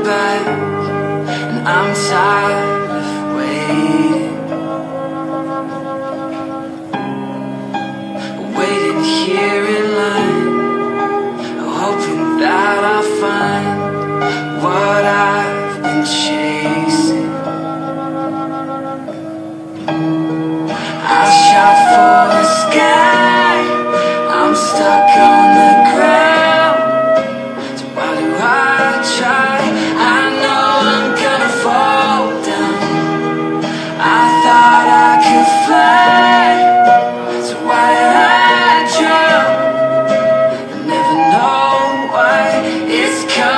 back, and I'm tired of waiting. Waiting here in line, hoping that I'll find what I've been chasing. I shot for the sky, I'm stuck on the ground. So why do I try? I know I'm gonna fall down. I thought I could fly, so why did I drown? I never know why it's coming.